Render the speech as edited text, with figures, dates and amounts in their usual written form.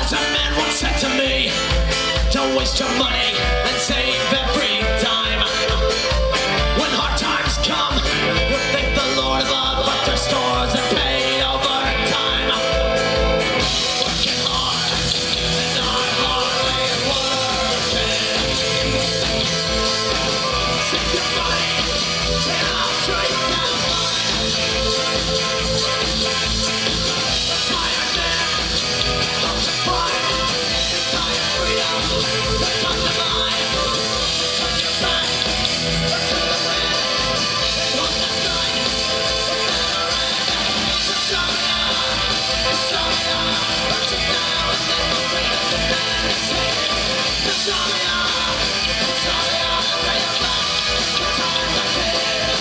wise man once said to me, don't waste your money and save every dime. When hard times come, you'll thank the Lord above, but their stores and pay overtime. Working hard and I'm hardly working. Save your money and I'll trade down mine. The tired man loves to fight. The tired freedom that's undivine. Turn your back to the wind. On the night, no matter end. Insomnia, burns it down, and then we'll bring it to bed and sing. Insomnia, pay it back. The times I paid.